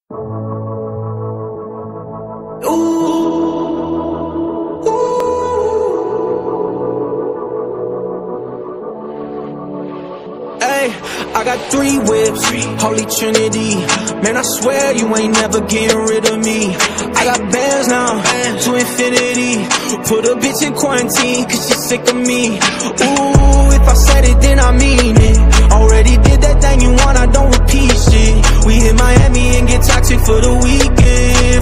I got 3 whips, Holy Trinity. Man, I swear you ain't never getting rid of me. I got bands now, to infinity. Put a bitch in quarantine, cause she sick of me. Ooh, if I said it, then I mean it. Already did that thing you want, I don't repeat shit. We hit Miami and get toxic for the weekend,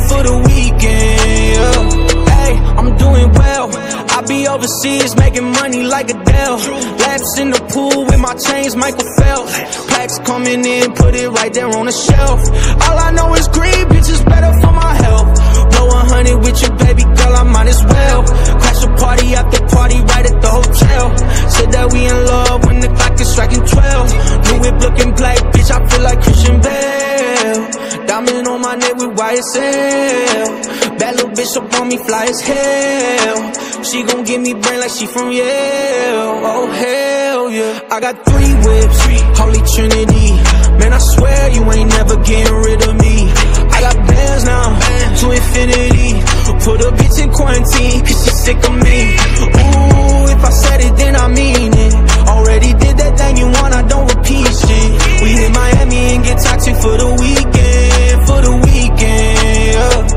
yeah. Hey, I'm doing well. I be overseas making money like Adele. Laps in the pool with my chains, Michael Phelps. Packs coming in, put it right there on the shelf. All I know is green, bitches better for my health. Blow 100 with you, baby girl, I might as well. Crash a party after party right at the hotel. Said that we in love when the clock is striking 12. New whip looking black, bitch, I feel like Christian Bale. Diamond on my neck with YSL. Bad little bitch up on me, fly as hell. She gon' give me brain like she from Yale. Oh hell yeah. I got 3 whips, Holy Trinity. Man, I swear you ain't never getting rid of me. I got bands now, to infinity. Put a bitch in quarantine, cause she sick of me. Ooh, if I said it, then I mean it. Already did that thing you want, I don't repeat shit. We hit Miami and get toxic for the weekend, yeah.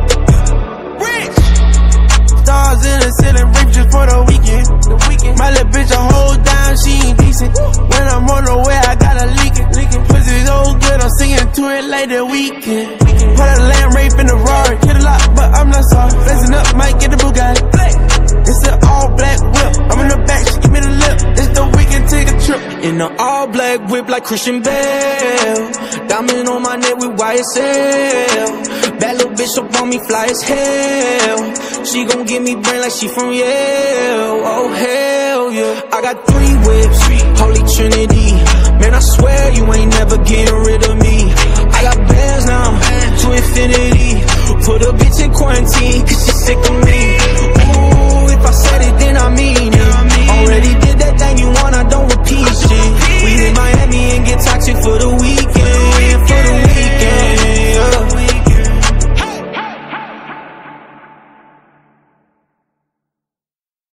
Stars in the ceiling, rip just for the weekend. My little bitch a hold down, she ain't decent. When I'm on the way, I gotta leak it. Pussy so good, I'm singing to it like the weekend. Put a lamb rape in the Rari, hit a lot, but I'm not sorry. Flexing up, might get the Bugatti. It's an all black whip, I'm in the back, she give me the lip. It's the weekend, take a trip. In an all black whip like Christian Bale. Diamond on my neck with YSL. Bad little bitch up on me, fly as hell. She gon' give me brain like she from Yale. Oh hell yeah. I got 3 whips, Holy Trinity. Man, I swear you ain't never getting rid of me. I got bands now, to infinity. Put a bitch in quarantine, cause she sick of me. Ooh, if I said it, then I mean it. Already did that thing you want, I don't repeat shit. We hit Miami and get toxic for the weekend.